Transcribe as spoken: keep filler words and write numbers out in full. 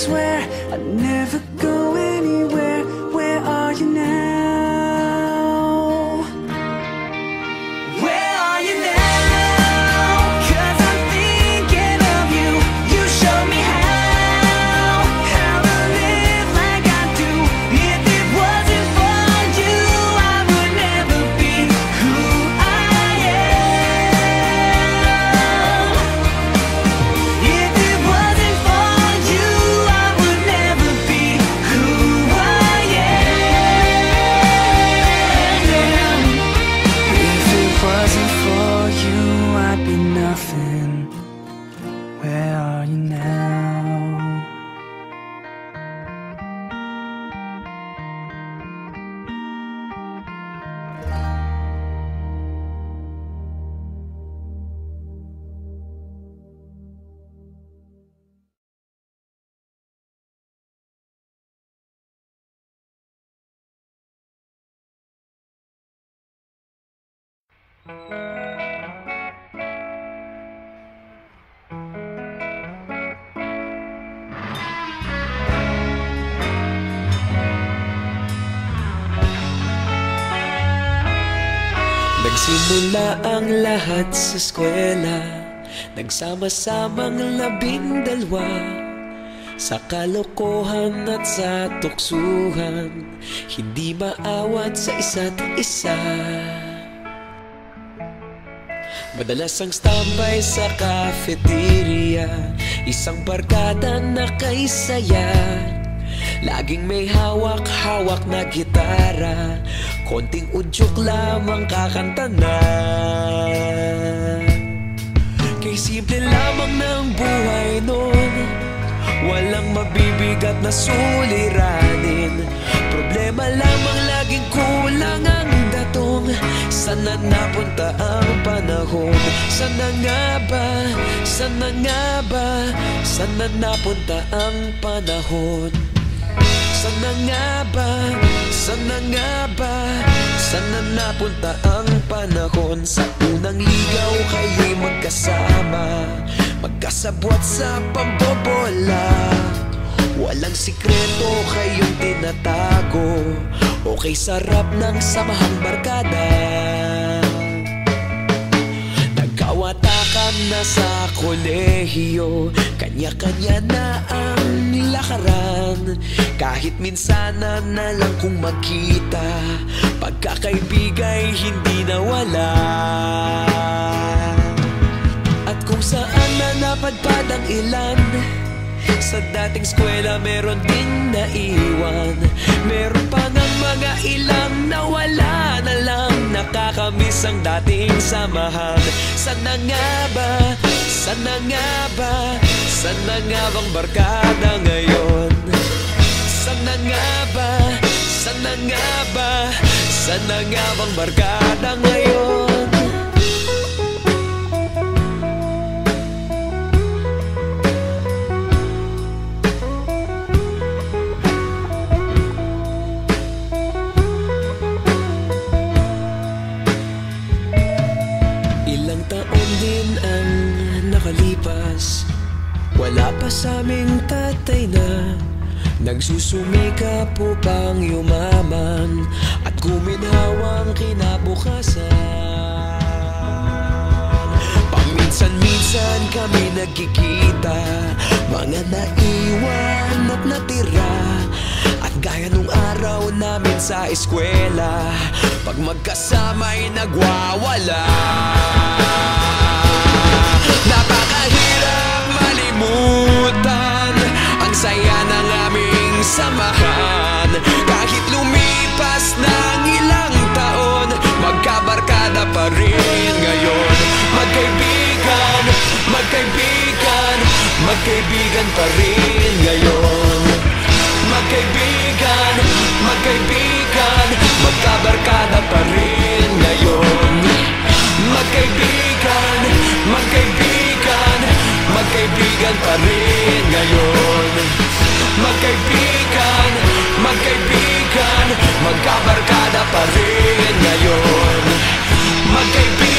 swear I'd never go anywhere. Where are you now? Where are you now? Cause I'm thinking of you. You showed me how, how to live like I do. If it wasn't for you, I would never be who I am. If it wasn't for you, I would never be who I am. If it wasn't for you, I'd be nothing. Where are you now? Nagsimula ang lahat sa eskwela, nagsama-samang labing dalawa. Sa kalokohan at sa tuksuhan, hindi maawat sa isa't isa. Madalas ang standby sa cafeteria, isang barkada na kay saya. Laging may hawak-hawak na gitara, konting udyok lamang kakanta na. Kay simple lamang ng buhay nun, walang mabibigat na suliranin. Problema lamang laging kulang ang datong. Sana napunta ang panahon? Sana nga ba? Sana nga ba? Sana napunta ang panahon? Sana nga ba? Sana nga ba? Sana napunta ang panahon? Sa unang ligaw kayo'y magkasama, magkasabwat sa pambobola. Walang sikreto kayong tinatago, okay sarap ng samahang barkada. Nagkawatakan na sa kolehiyo, kanya-kanya na ang nilakaran. Kahit minsan na na lang kung magkita, pagkakaibigay hindi nawala. At kung saan na napadpad ang ilan, sa dating eskwela meron ding naiwan. Meron pa ng mga ilang nawala na lang, nakakamiss ang dating samahan. Sana nga ba? Sana nga ba? Sana nga bang barkada ngayon? Sana nga ba? Sana nga ba? Sana nga bang barkada ngayon? Ilang taon din ang nakalipas, wala pa sa aming tatay na nagsusumikap upang yumaman at guminhawang kinabukasan. Paminsan-minsan kami nagkikita, mga naiwan at natira. At gaya nung araw namin sa eskwela, pag magkasama'y nagwawala. Napakahirap malimutan ang saya ng aming samahan. Kahit lumipas ng ilang taon, magkabarkada pa rin ngayon. Magkaibigan, magkaibigan, magkaibigan pa rin ngayon. Magkaibigan, magkaibigan, magkabarkada pa rin ngayon. Magkaibigan, magkaibigan, magkaibigan pa rin ngayon. Magkaibigan, magkaibigan, magkabarkada pa rin ngayon. Magkaibigan